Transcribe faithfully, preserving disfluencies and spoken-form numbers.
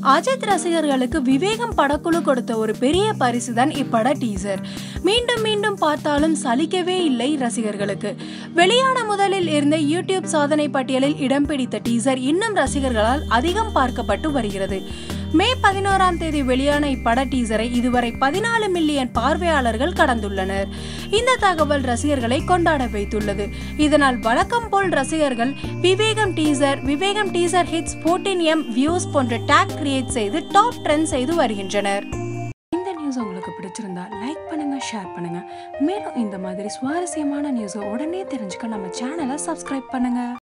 அஜித் ரசிகர்களுக்கு விவேகம் படக்குழு கொடுத்த ஒரு பெரிய பரிசு தான் இப்பட டீசர். மீண்டும் மீண்டும் பார்த்தாலும் சலிக்கவே இல்லை ரசிகர்களுக்கு. வெளியான முதலில் இருந்த யூடியூப் சாதனை பட்டியலில் இடம் பிடித்த டீசர் இன்னும் ரசிகர்களால் அதிகம் பார்க்கப்பட்டு வருகிறது. மே பதினோராம் தேதி வெளியான இப்பட டீசரை இதுவரை பதினாலு மில்லியன் பார்வையாளர்கள் கடந்துள்ளனர். இந்த தகவல் ரசிகர்களை கொண்டாட வைத்துள்ளது. இதனால் வழக்கம் போல் ரசிகர்கள் Vivegam teaser Vivegam teaser hits பதினான்கு எம் வியூஸ் போன்ற டேக் கிரியேட் செய்து டாப் ட்ரெண்ட் செய்து வருகின்றனர். இந்த நியூஸ் உங்களுக்கு பிடிச்சிருந்தா லைக் பண்ணுங்க, ஷேர் பண்ணுங்க. மேலும் இந்த மாதிரி சுவாரஸ்யமான நியூஸை உடனே தெரிஞ்சுக்க நம்ம சேனலை சப்ஸ்கிரைப் பண்ணுங்க.